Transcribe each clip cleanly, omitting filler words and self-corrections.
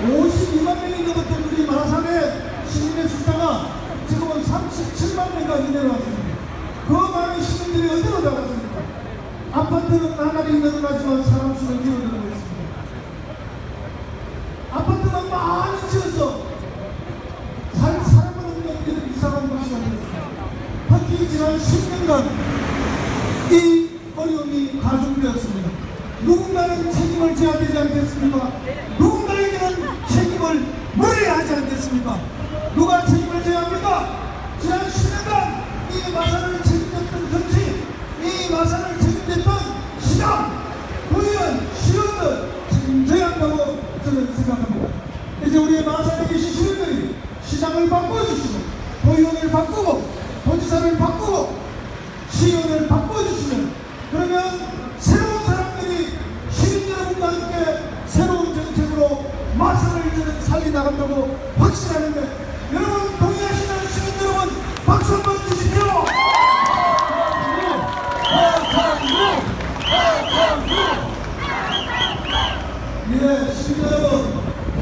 52만 명이 넘었던 우리 마산의 시민의 숫자가 지금은 37만 명까지 내려왔습니다. 그 많은 시민들이 어디로 나갔습니까? 아파트는 나날이 늘어나지만 사람 수는 줄어들고 있습니다. 아파트만 많이 지어서 사람은 없는 이상한 것이 되었습니다. 특히 지난 10년간 이 어려움이 가중되었습니다. 누군가는 책임을 져야 되지 않겠습니까? 누군가에게는 책임을 물어야 하지 않겠습니까? 누가 책임을 져야 합니까? 지난 10년간 이 마산을 책임졌던 정치, 이 마산을 책임졌던 시장, 의원, 시의원들 책임져야 한다고 저는 생각합니다. 이제 우리 마산에 계신 시민들이 시장을 바꿔주시고 의원을 바꾸고 도지사를 바꾸고 시의원을 바꿔주시면 그러면 새로운 사람들이 시민 여러분과 함께 새로운 정책으로 마산을 저는 살려나간다고 확신하는데 여러분 동의하시는 시민 여러분 박수 한번 주십시오. 예, 시민 여러분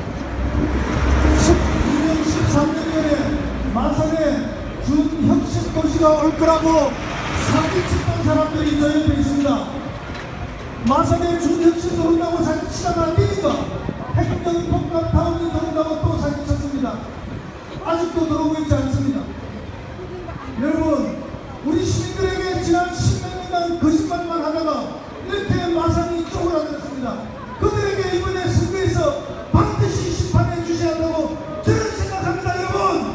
12년 13년 전에 마산에 준혁신 도시가 올 거라고 사기쳤던 사람들이 저 옆에 있습니다. 마산에 준혁신도 온다고 사기치다가 안 되니까 행정복합타운이 들어온다고 또 사기쳤습니다. 아직도 들어오고 있지 않습니다. 여러분 우리 시민들에게 지난 10몇 년간 거짓말만 하다가 이렇게 마산이 쪼그라들었습니다. 그들에게 이번에 선거에서 반드시 심판해 주셔야 한다고 저는 생각합니다. 여러분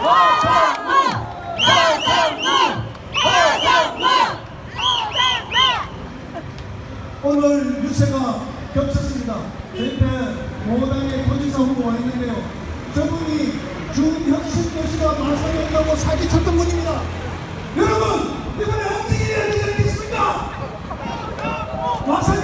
오늘 유세가 겹쳤습니다. 제 옆에 모당의 도지사 후보 와 있는데요. 저분이 준혁신 도시가 마산에 온다고 사기쳤던 분입니다. 여러분 이번에 어떻게 해야 되지 않겠습니까? 마산